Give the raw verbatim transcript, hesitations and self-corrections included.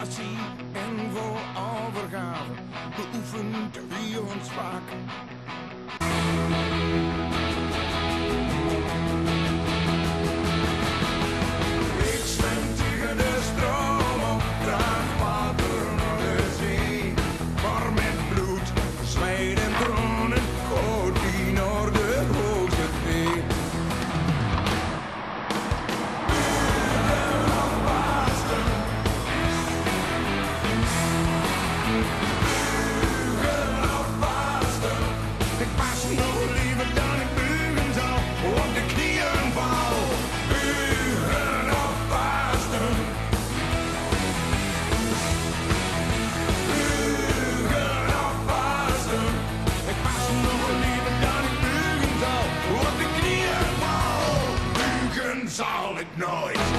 passie en vol overgave beoefent wie ons vaak. Ik zwem tegen de stroom op, draag water naar de zee. Maar met bloed, zweet en tranen gooit die naar de hoogste zee. Ik pas nog liever dan ik bugen zou, op de knieën val. Bugen of vasten. Bugen of vasten. Ik pas nog liever dan ik bugen zou, op de knieën val. Bugen zal ik nooit.